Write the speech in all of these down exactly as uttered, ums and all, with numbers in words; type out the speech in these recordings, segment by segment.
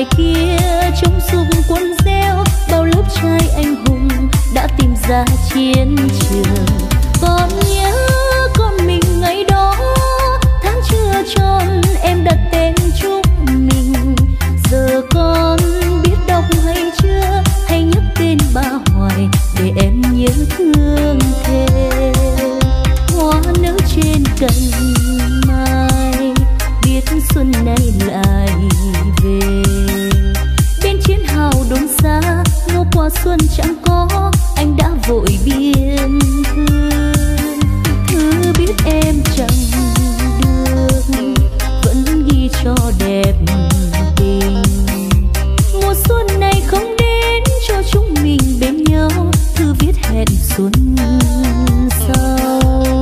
kia trống xung quân reo, bao lớp trai anh hùng đã tìm ra chiến trường. Còn nhớ con mình ngày đó, tháng chưa tròn em đặt tên chúng mình. Giờ con biết đọc hay chưa, hay nhắc tên ba hoài để em nhớ thương thêm. Hoa nở trên cành mai, biết xuân nay lại về. Bên chiến hào đồn xa, ngô qua xuân chẳng có, anh đã vội biên thư. Thư biết em chẳng được, vẫn ghi cho đẹp tình. Mùa xuân này không đến cho chúng mình bên nhau, thư viết hẹn xuân sau.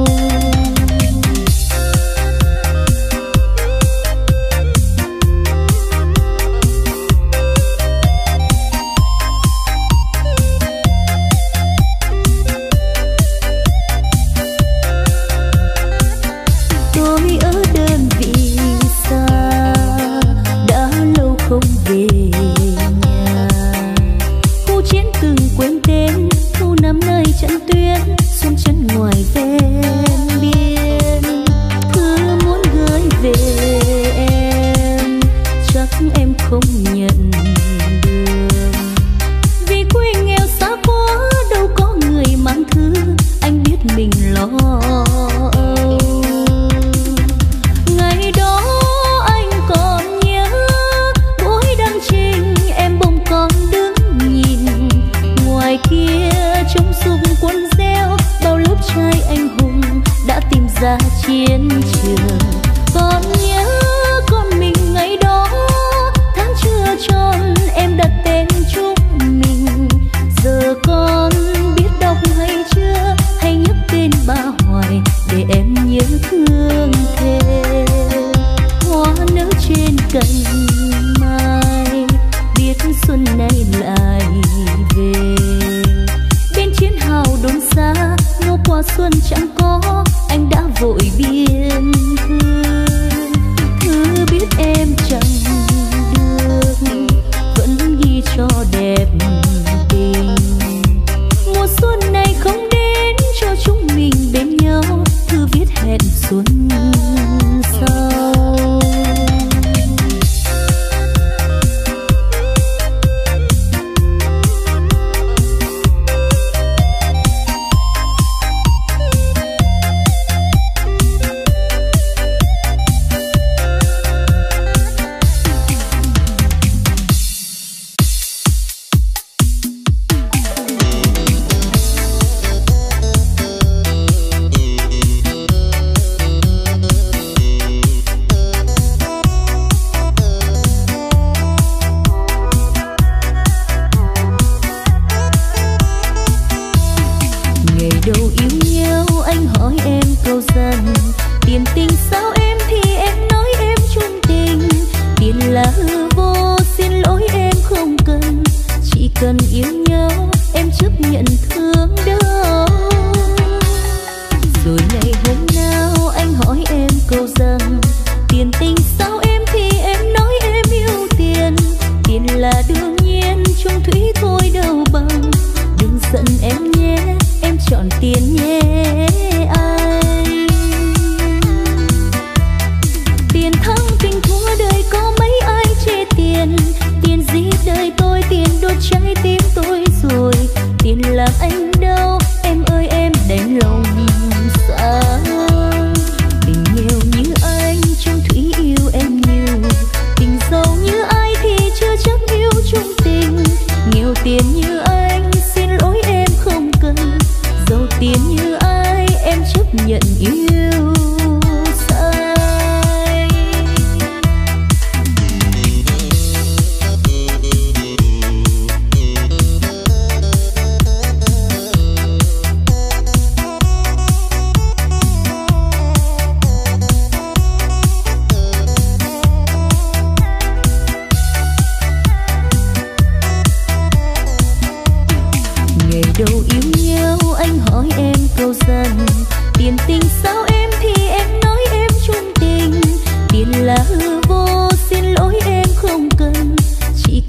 Chiến trường còn nhớ con mình ngày đó, tháng chưa tròn em đặt tên chúng mình. Giờ con biết đọc hay chưa, hay nhắc tên ba hoài để em nhớ thương thêm. Hoa nở trên cành mai, biết xuân nay lại về. Bên chiến hào đồn xa, ngô qua xuân chẳng có, anh đã vội biên thư. Thư biết em chẳng được, vẫn ghi cho đẹp tình. Mùa xuân này không đến cho chúng mình bên nhau, thư viết hẹn xuân sau.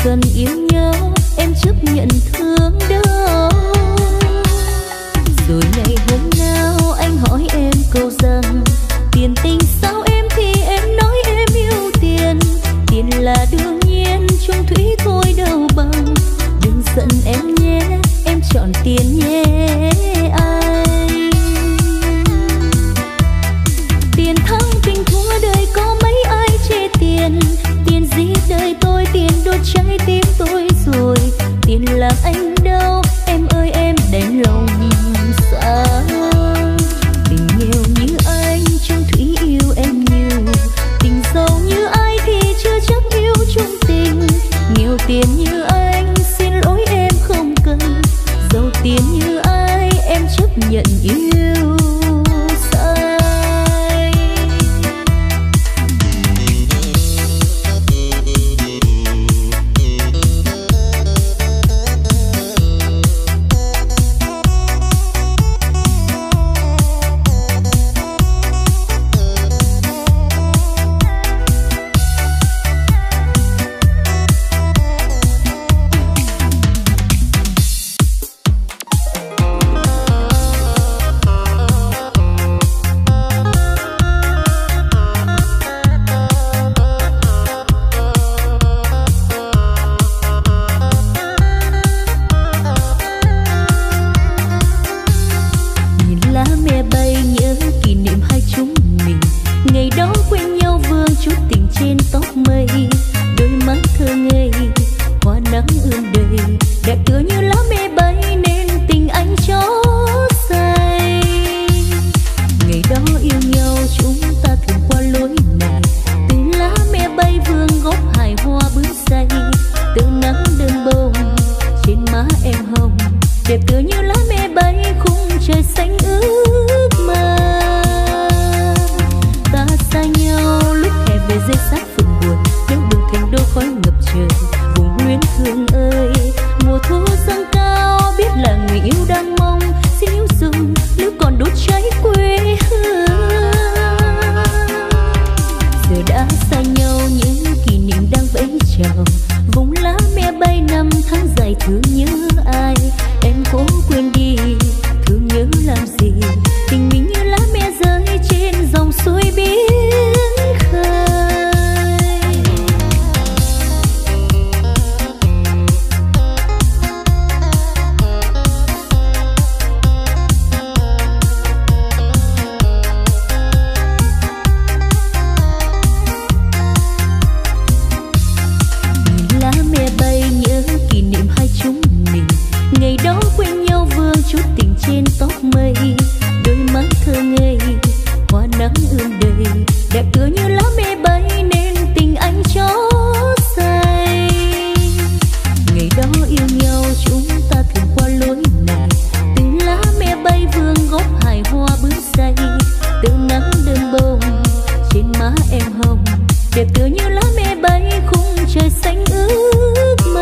cần yêu nhau em chấp nhận thương đau. Rồi ngày hôm nào anh hỏi em câu rằng tiền tình sao em, thì em nói em yêu tiền. Tiền là đương nhiên chung thủy thôi đâu bằng. Đừng giận em nhé, em chọn tiền nhé anh. Tiền thắng tình thua đời có mấy ai chê tiền. Tiền giết đời tôi, tiền đốt trái tim tôi rồi. Tiền làm anh đau, em ơi em đành lòng sao. Tình nghèo như anh chung thủy yêu em nhiều. Tình giàu như ai thì chưa chắc yêu chung tình. Nhiều tiền như anh xin lỗi em không cần. Giàu tiền như ai em chấp nhận yêu sai. Đẹp tựa như lá me bay khung trời xanh ước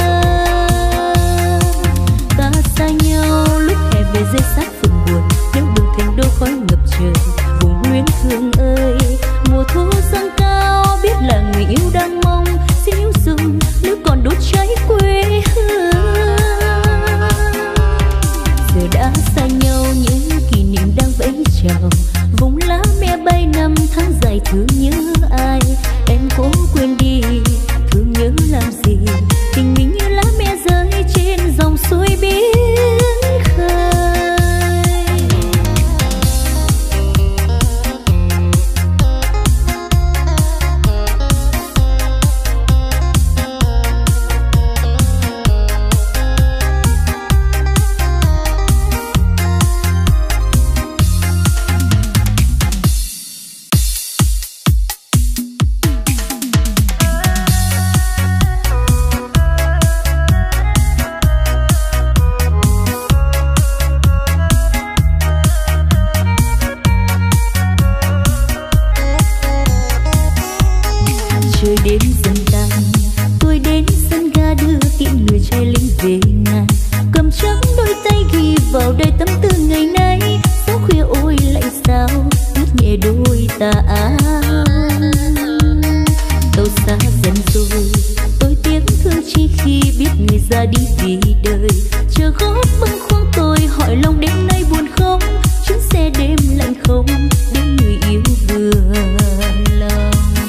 khi biết người ra đi vì đời. Chờ gót bâng khuâng tôi hỏi lòng đêm nay buồn không, chuyến xe đêm lạnh không đến người yêu vừa lòng.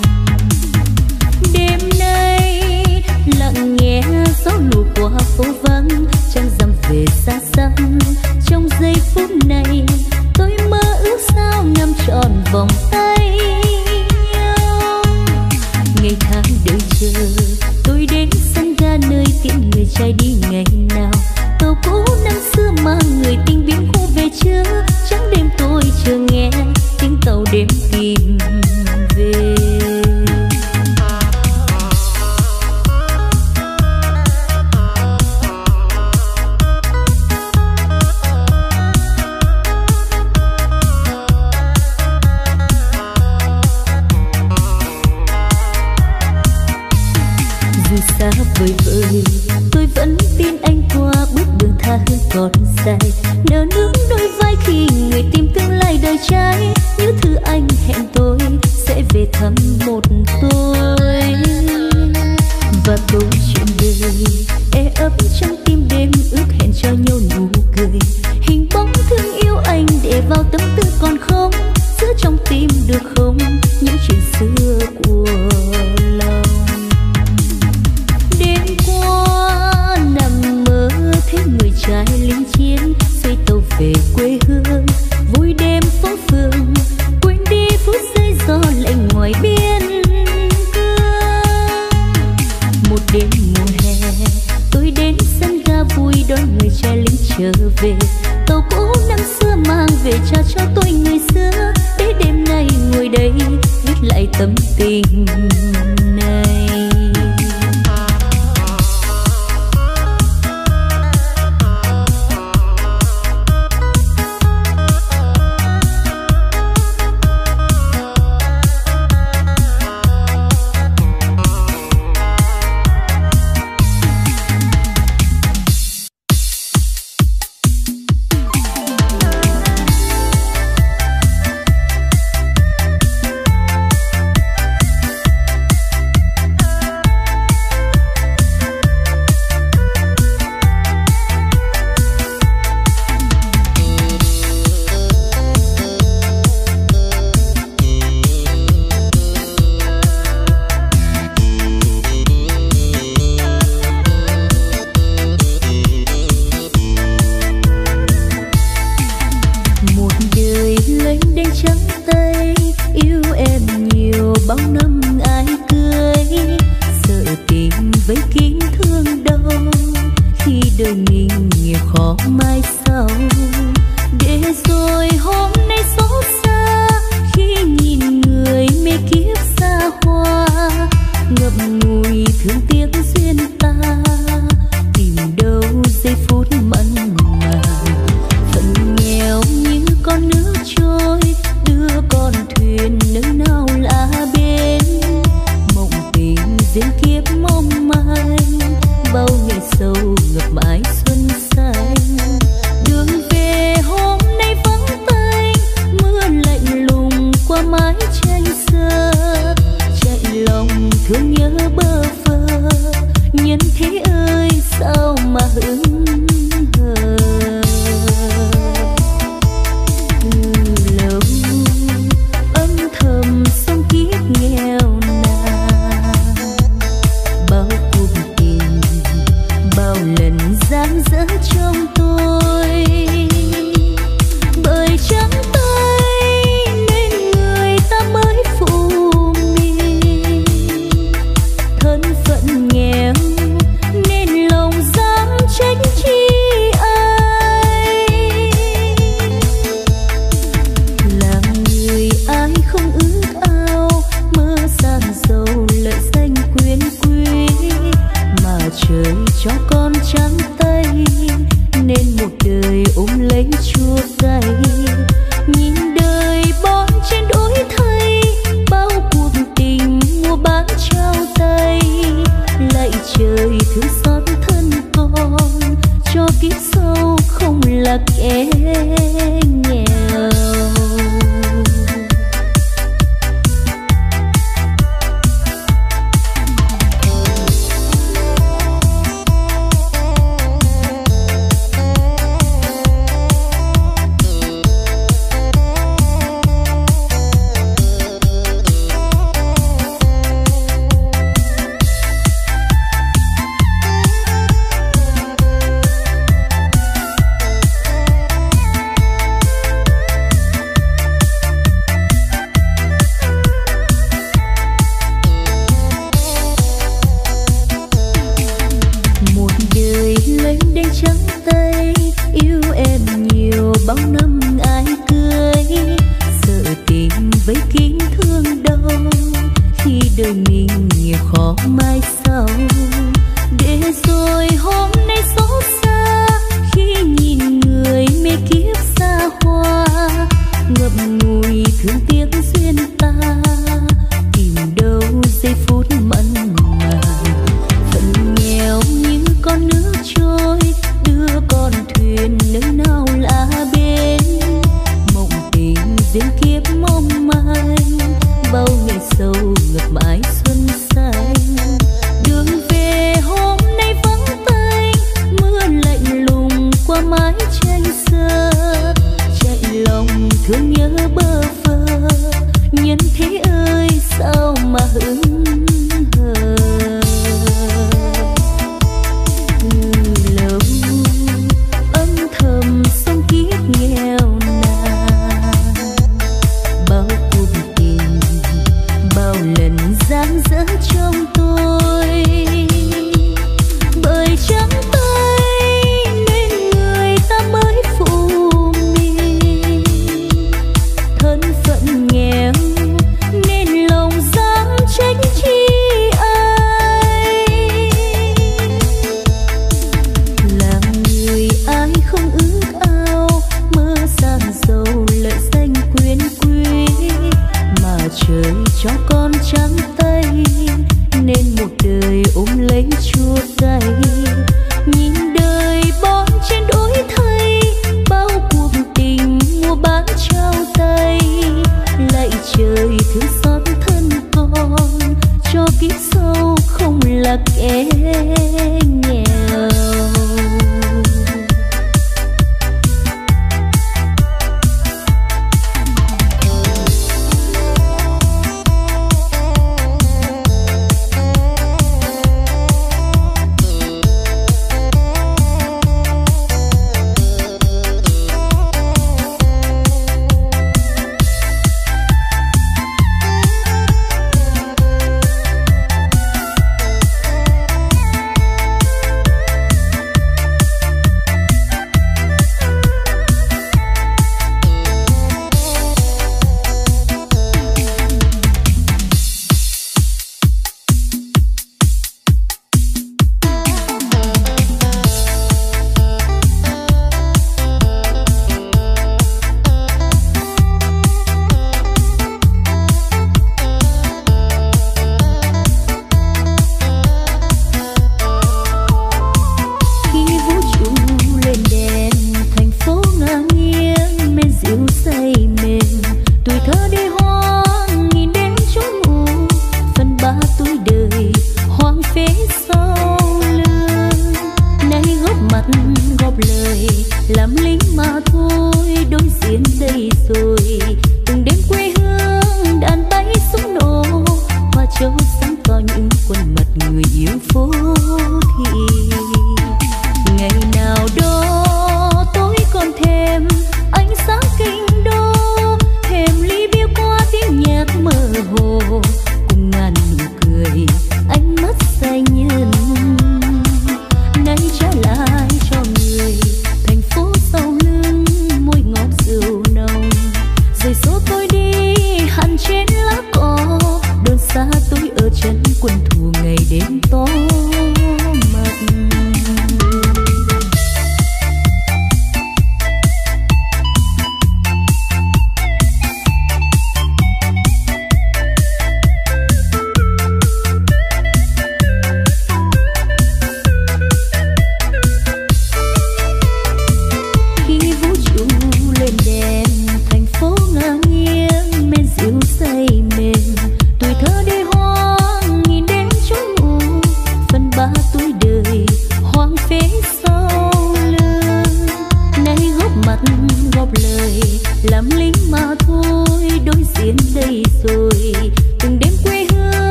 Đêm nay lặng nghe gió lùa qua phố vắng, trăng rằm về xa xăm. Trong giây phút này tôi mơ ước sao nằm trọn vòng tay nhau. Ngày tháng đợi chờ tôi đến sân ga nơi tiễn người trai đi ngày nào. Tàu cũ năm xưa mang người tình biến khu về chưa, trắng đêm tôi chờ nghe tiếng tàu đêm tìm về. Dù xa vời vợi tôi vẫn tin anh qua bước đường tha hương còn dài. Nở nước đôi vai khi người tìm tương lai đời trai, như thứ anh hẹn tôi sẽ về thăm một tôi. Và câu chuyện đời e ấp trong tim đêm ước hẹn cho nhau nụ cười. Hình bóng thương yêu anh để vào tâm tư còn không, giữ trong tim được không những chuyện xưa của lòng. Đêm qua nằm mơ thấy người trai lính chiến xoay tàu về quê hương, vui đêm phố phường quên đi phút giây gió lạnh ngoài biên cương. Một đêm mùa hè tôi đến sân ga vui đón người trai lính trở về. Tàu cũ năm xưa mang về trao cho tôi người xưa, để đêm nay ngồi đây viết lại tâm tình này.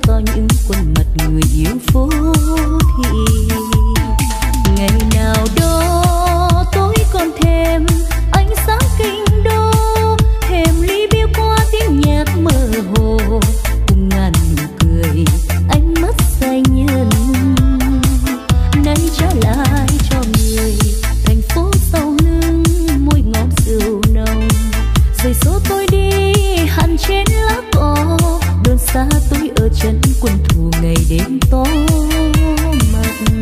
có những khuôn mặt người yêu phố thị. Ngày nào đó tôi còn thêm ánh sáng kinh đô, thèm ly bia qua tiếng nhạc mơ hồ, cùng ngàn nụ cười ánh mắt say nhân. Nay trả lại cho người thành phố sau lưng môi ngọt rượu nồng, rồi số tôi đi hẳn trên lá cỏ, đồn xa tôi ở chân quân thù ngày đêm to mặt.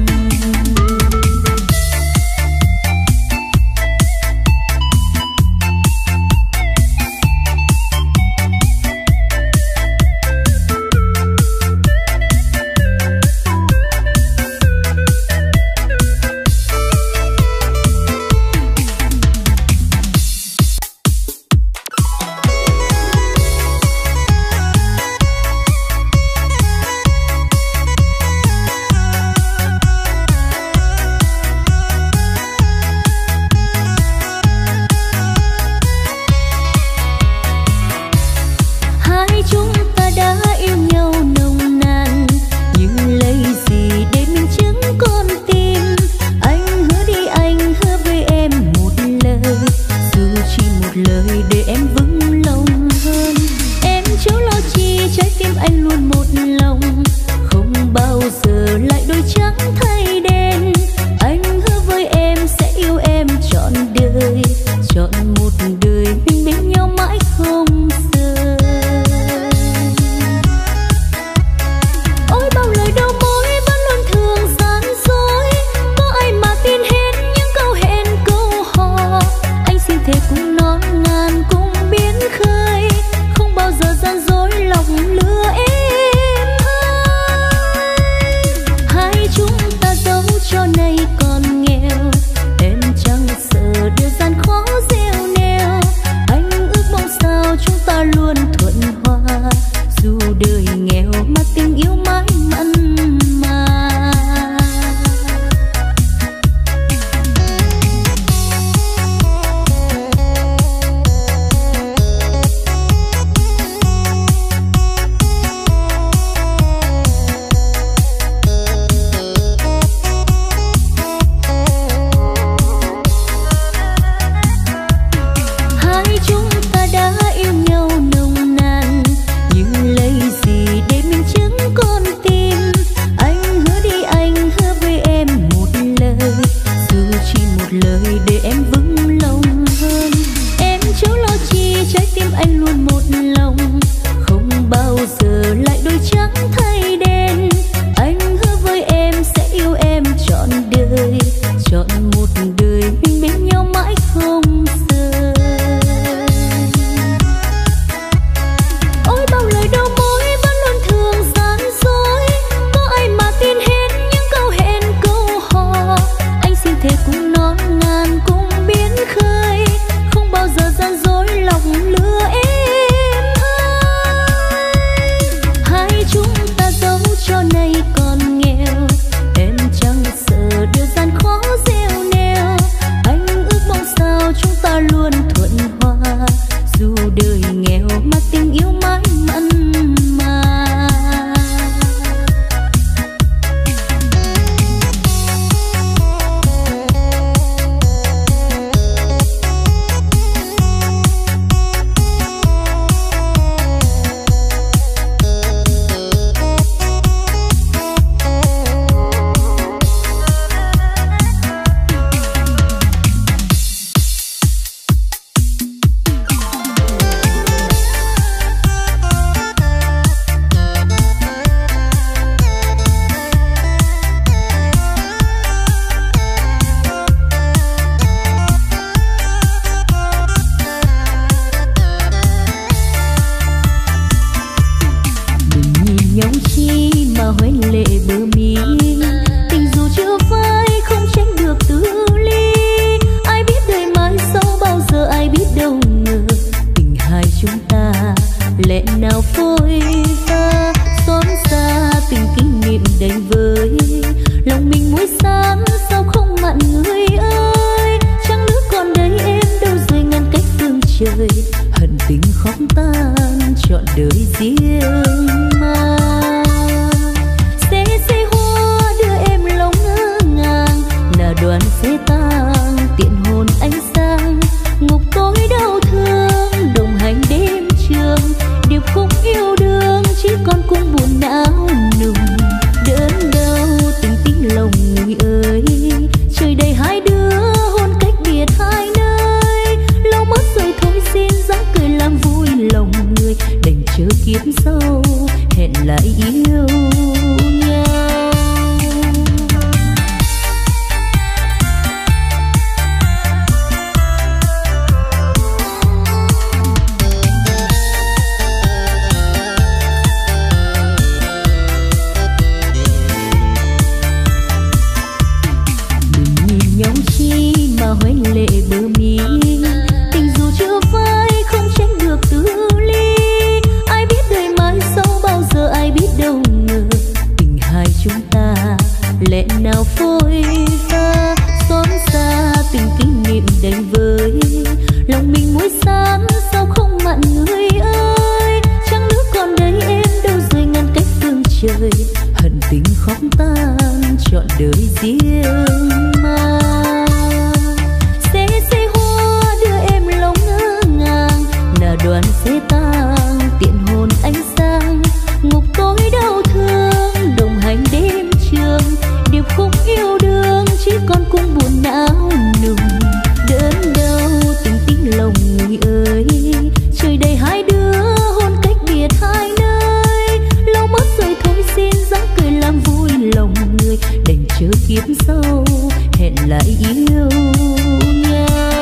hẹn nào phôi pha xót xa từng kỷ niệm đầy vơi. Lòng mình muối sáng sao không mặn người ơi, trăng nước còn đây em đâu rồi ngăn cách phương trời. Hận tình khóc tan trọn đời riêng mang. Xe xe hoa đưa em lòng ngỡ ngàng, là đoàn xe tang tiện hồn anh sang. Ngục tối đau thương đồng hành đêm trường, điệp khúc yêu đương chỉ còn cung buồn não nùng. Đớn đau tình tình lòng người ơi, trời đầy hai đứa hôn cách biệt hai nơi. Lâu mất rồi thôi xin dáng cười làm vui lòng người, đành chờ kiếp sau hẹn lại yêu nhau.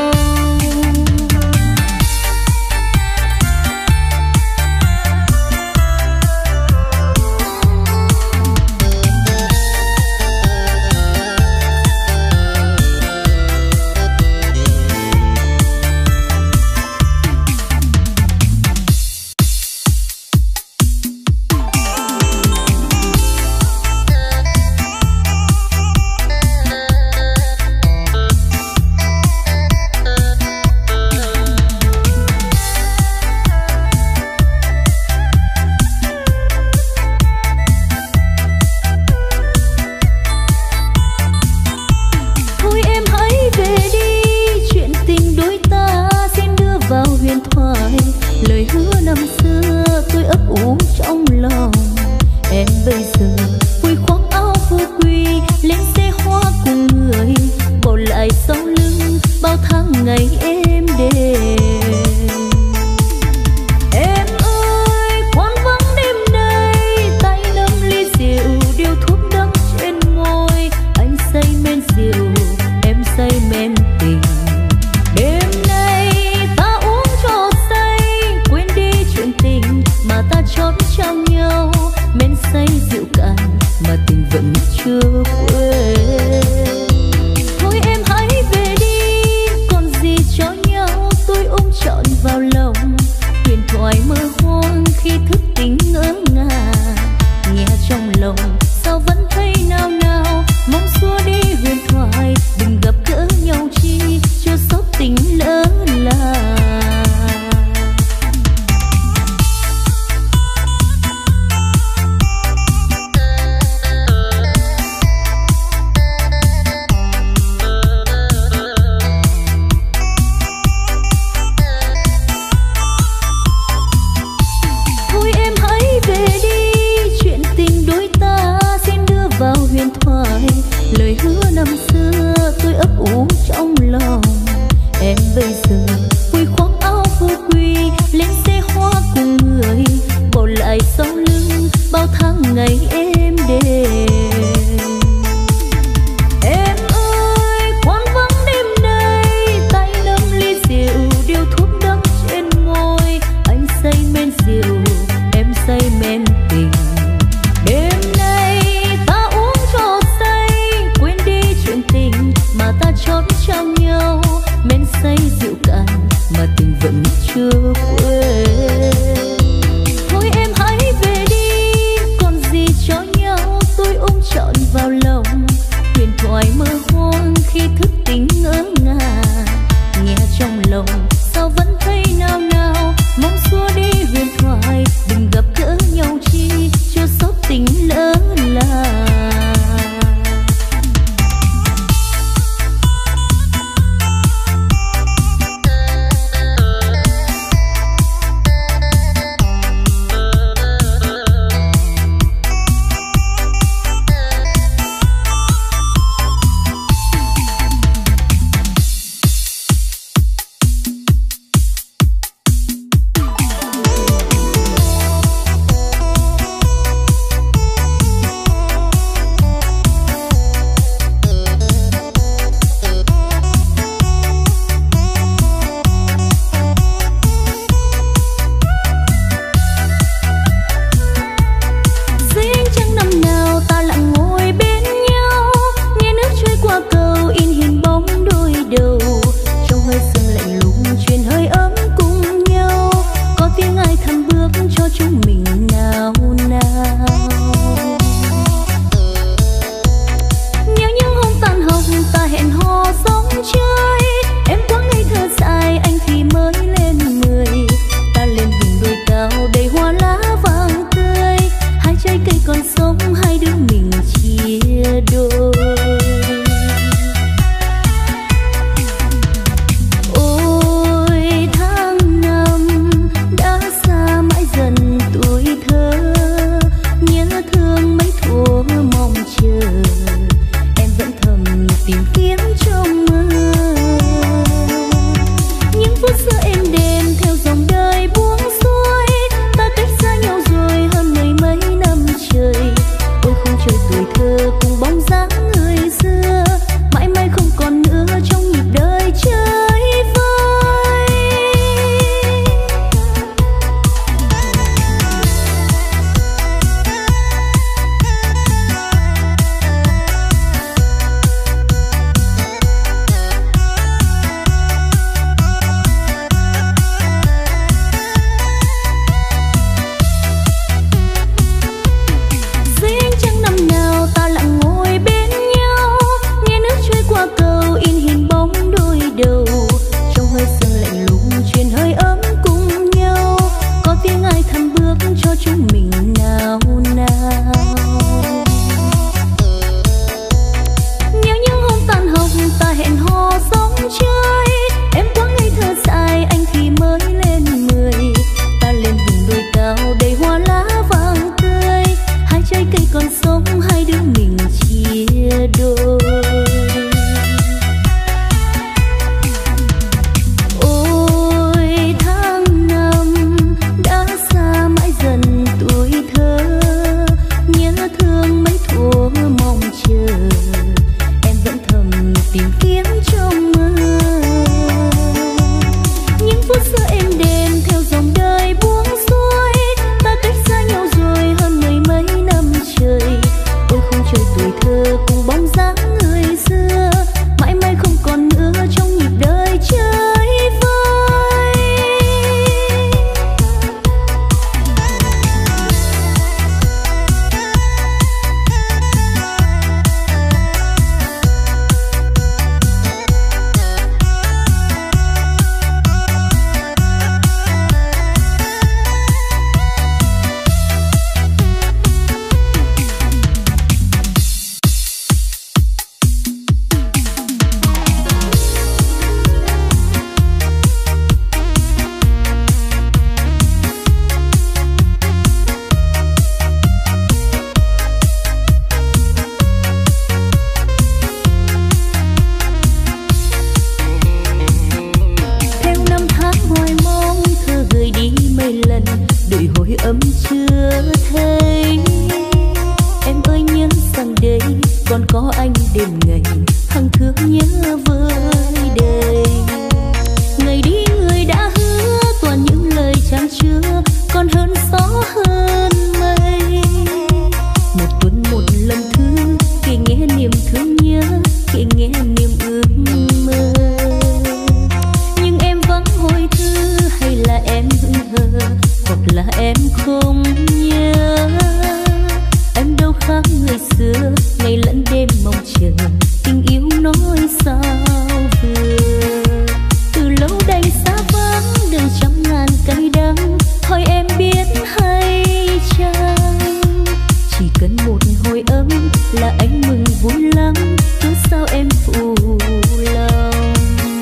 còn có anh đêm ngày hằng thương nhớ vơi đầy. Ngày đi người đã hứa toàn những lời chan chứa, còn hơn gió hơn mây. Một tuần một lần thứ kể nghe niềm thương nhớ, kể nghe niềm ước mơ. Nhưng em vắng hồi thư, hay là em hững hờ, hoặc là em không nhớ. Em đâu khác người xưa, ngày lẫn đêm mong chờ tình yêu nói sao vừa. Từ lâu đành xa vắng đời trăm ngàn cay đắng, hỏi em biết hay chăng? Chỉ cần một hồi ấm là anh mừng vui lắm, cứ sao em phụ lòng.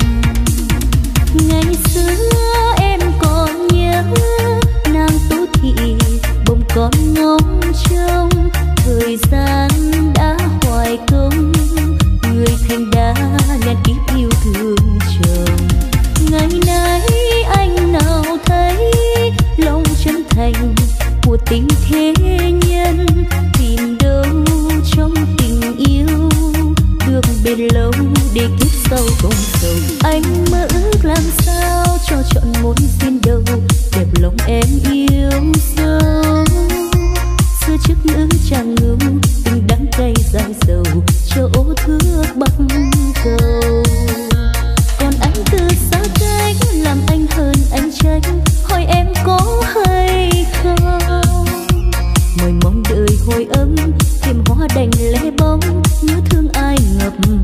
Ngày xưa em còn nhớ nàng Tú Thị bông con ngóng trông, thời gian đã hoài công, người thành đã ngàn kiếp yêu thương chồng. Ngày nay anh nào thấy lòng chân thành của tình thế nhân, tìm đâu trong tình yêu được bền lâu để kiếp sau không sầu. Anh mơ ước làm sao cho chọn mối duyên đầu đẹp lòng em yêu dấu. Xưa trước nữ chàng ngưu tình đắng cay dài dầu, cho ô thước bắc cầu. Còn anh từ xa cách làm anh hơn anh trách, hỏi em có hay không? Mời mong đời hồi ấm thêm hoa đành lẻ bóng, nhớ thương ai ngập lòng.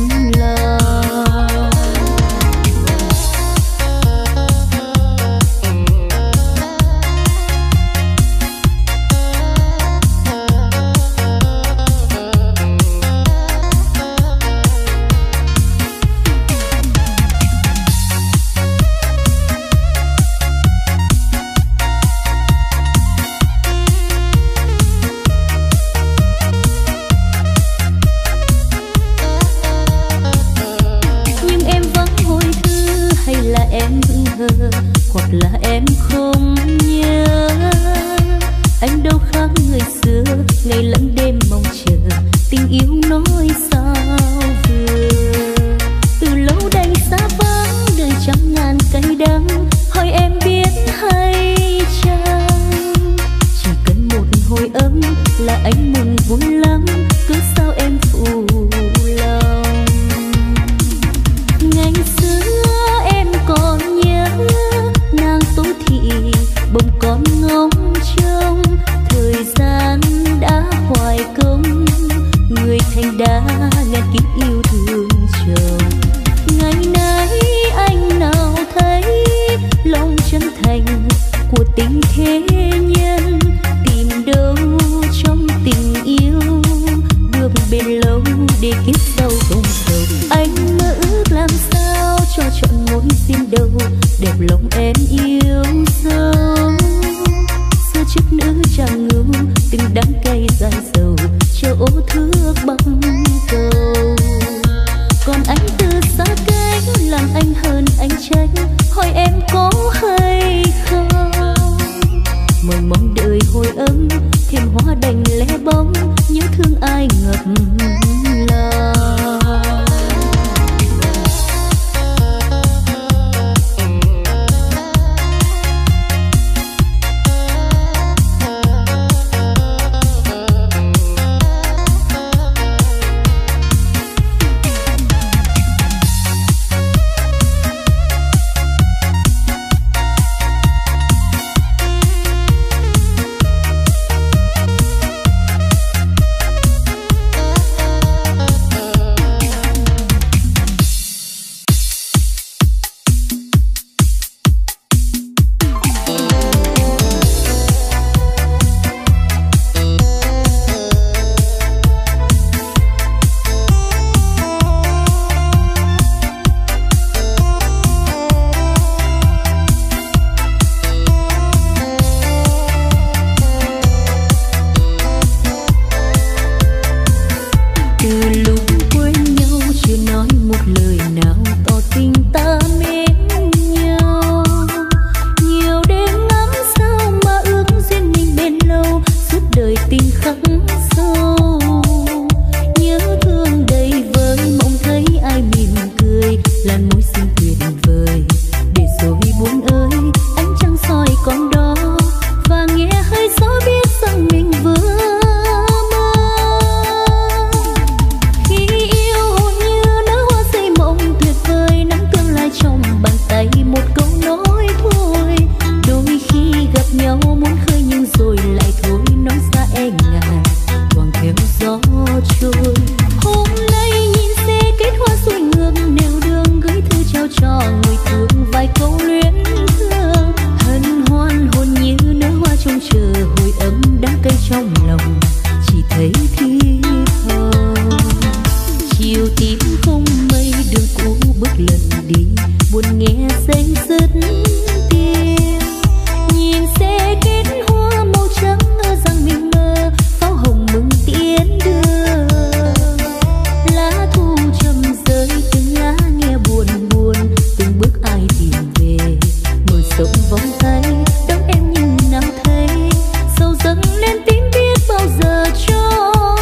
Hoặc là em không nhớ, anh đâu khác người xưa, ngày lẫn đêm mong chờ tình yêu nói sao vừa. Từ lâu đành xa vắng đời trăm ngàn cay đắng, hỏi em biết hay chăng? Chỉ cần một hồi ấm là anh mừng vui lắm, cứ sao em phụ lòng. Ngày xưa em còn nhớ nàng Tú Thị bông con ngóng trông, thời gian đã hoài công, người thành đã ngàn kiếp yêu thương chồng. Ngày nay anh nào thấy lòng chân thành của tình thế nhân, tìm đâu trong tình yêu được bền lâu để kiếp sau không sầu. Anh mơ ước làm sao cho chọn mối duyên đầu đẹp lòng em yêu dấu. Xưa trước nữ chàng ngưu tình đắng cay dài dầu, cho ô thước bắc cầu. Còn anh từ xa cách làm anh hơn anh trách, hỏi em có hay không? Mời mong đời hồi ấm thêm hoa đành lẻ bóng, nhớ thương ai ngập lòng. thấy thiếp hồng. Chiều tím không mây đường cũ bước lần đi, buồn nghe say dứt tiếng. Nhìn xe kết hoa màu trắng rằng mình mơ, pháo hồng mừng tiến đưa. Lá thu trầm rơi từng lá nghe buồn buồn, từng bước ai tìm về mở rộng vòng tay đón em như nào thấy. Sầu dâng lên tím biết bao giờ cho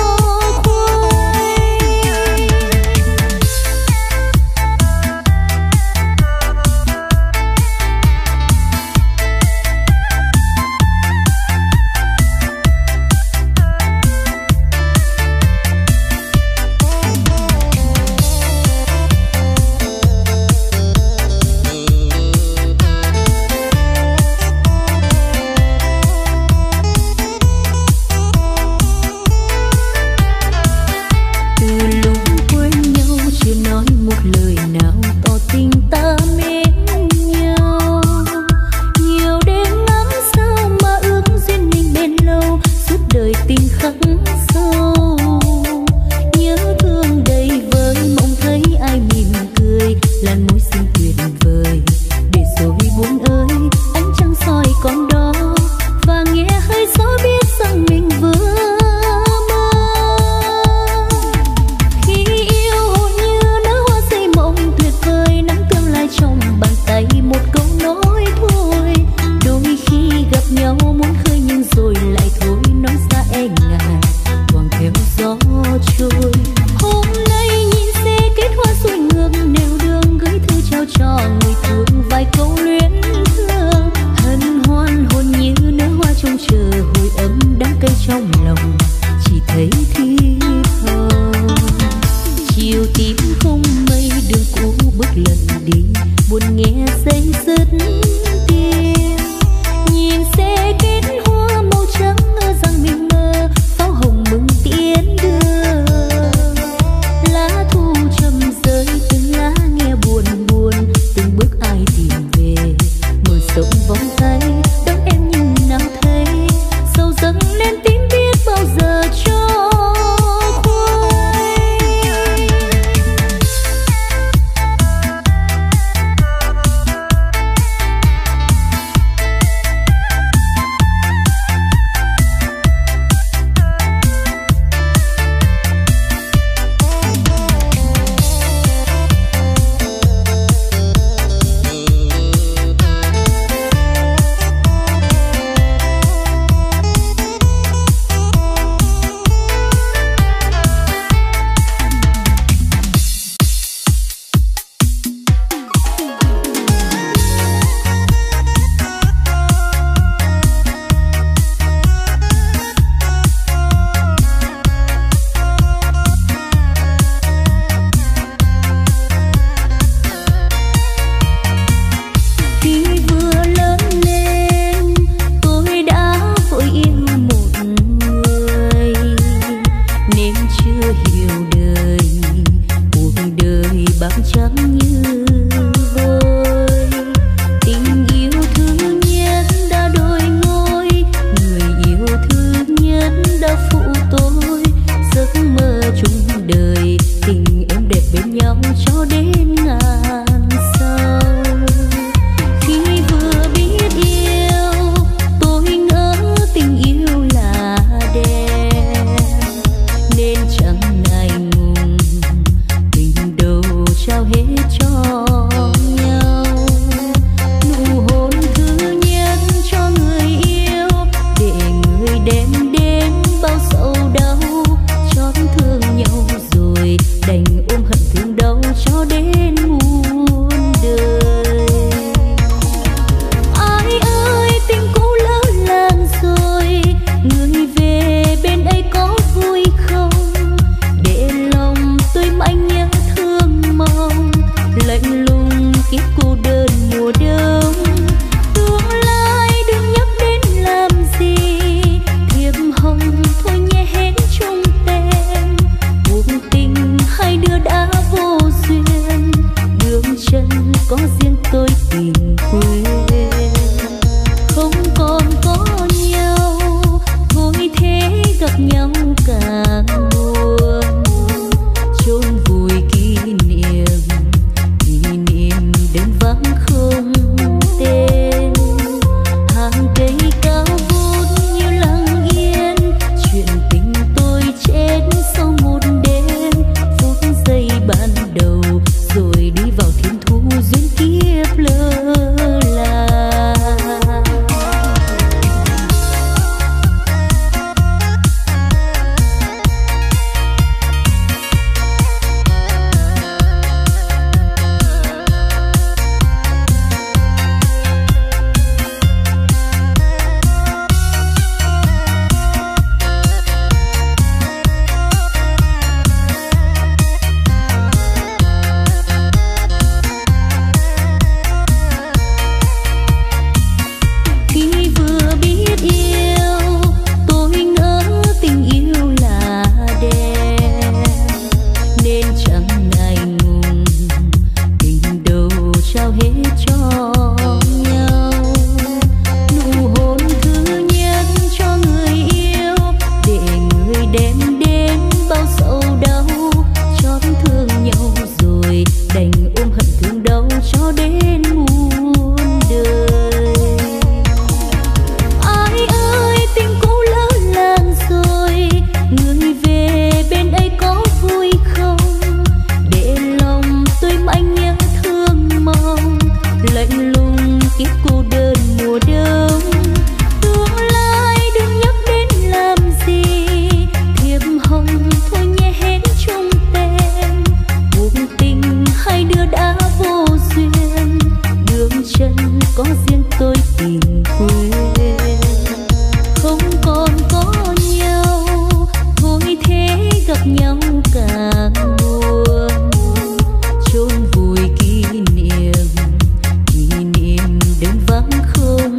nhau càng buồn, chôn vùi kỷ niệm, kỷ niệm đêm vắng không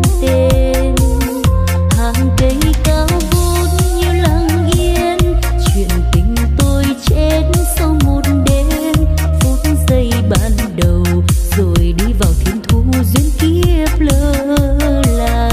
tên. Hàng cây cao vút như lặng yên, chuyện tình tôi chết sau một đêm. Phút giây ban đầu rồi đi vào thiên thu duyên kiếp lơ là.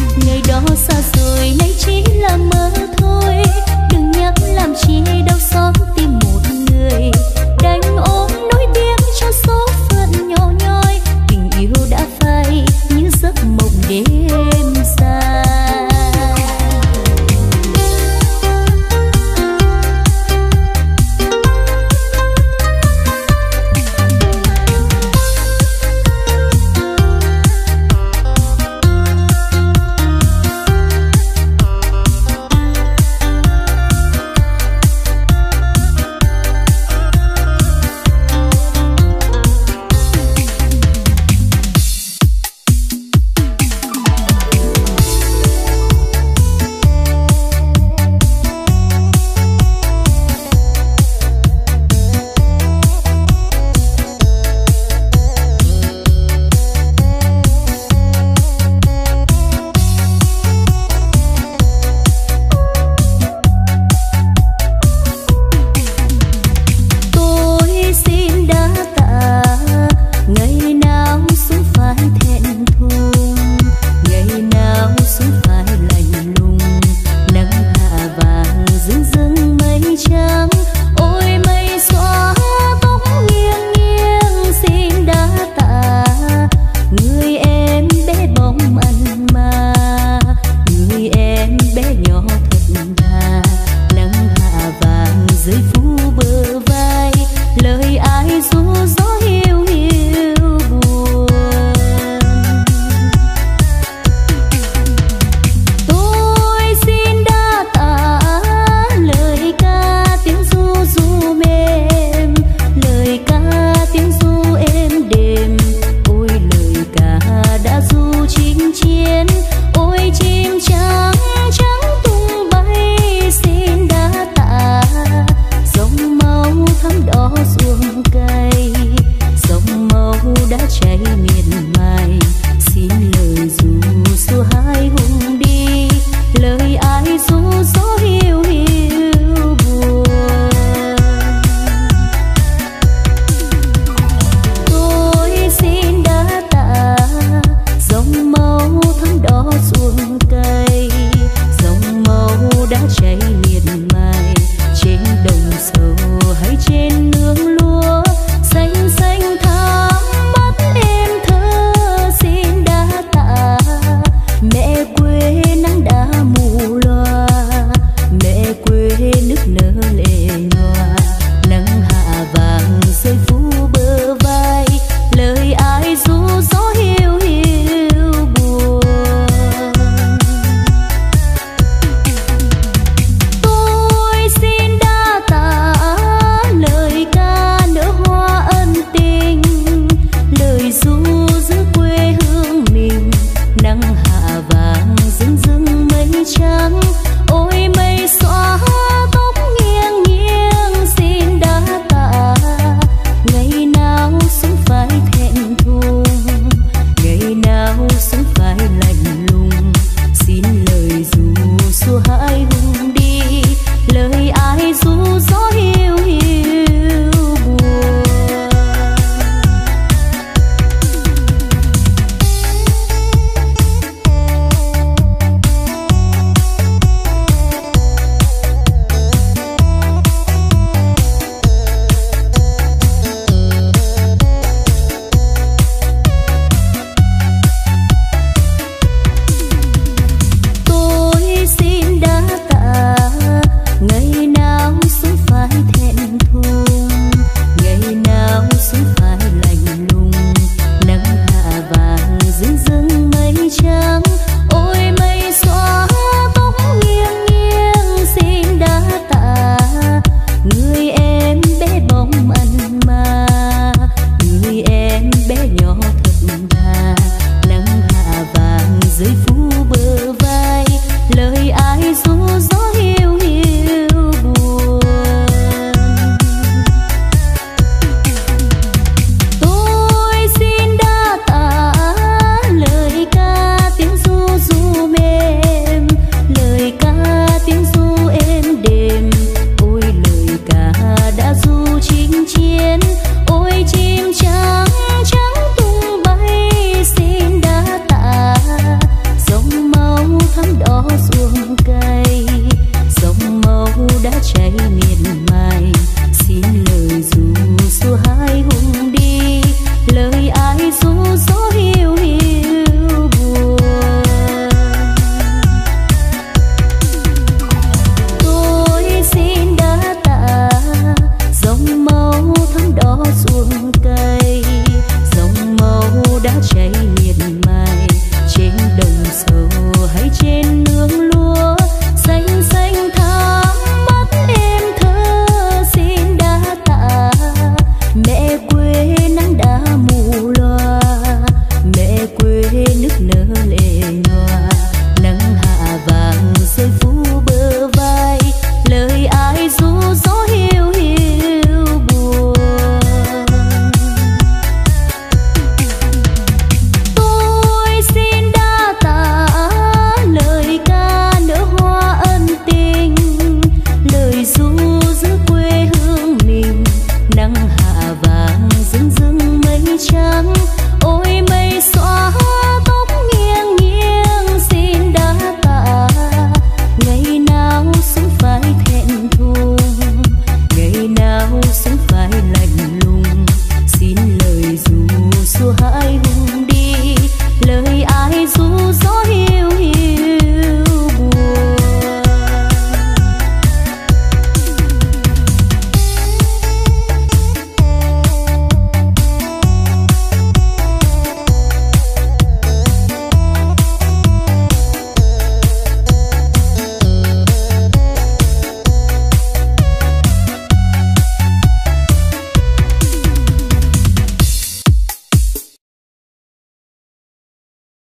Xa rồi nay chỉ là mơ thôi, đừng nhắc làm chi đau xót rơi